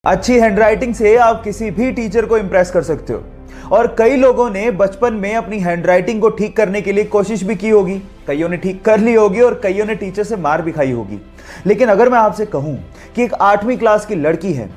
अच्छी हैंडराइटिंग से आप किसी भी टीचर को इंप्रेस कर सकते हो। और कई लोगों ने बचपन में अपनी हैंडराइटिंग को ठीक करने के लिए कोशिश भी की होगी, कईयों ने ठीक कर ली होगी और कईयों ने टीचर से मार भी खाई होगी। लेकिन अगर मैं आपसे कहूं कि एक 8वीं क्लास की लड़की है